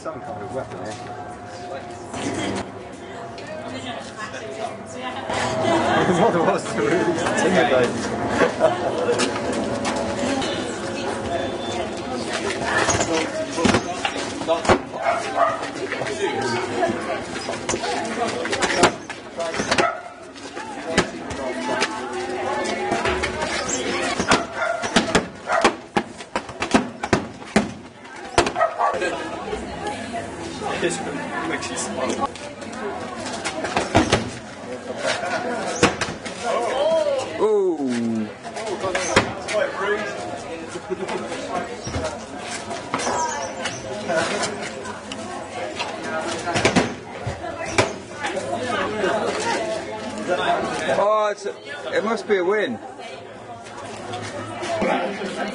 some kind of weapon here. What was really intimidating. It makes you smile. Oh! Oh, it must be a win.